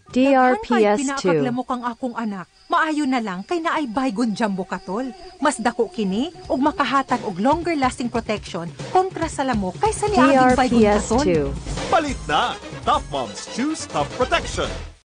DRPS2. Pinakaglamok ang akong anak. Maayo na lang kay naay Baygon Jumbo Katol. Mas dako kini ug makahatag og longer lasting protection kontra sa lamok kaysa ni aging Baygon Katol. DRPS2. Palit na! Top Moms choose Top Protection.